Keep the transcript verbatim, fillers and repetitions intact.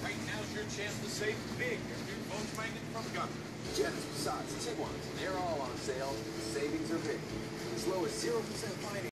Right now's your chance to save big on new Volkswagen from Gunther. Jets, Passats, Tiguans, they're all on sale. The savings are big. As low as zero percent financing.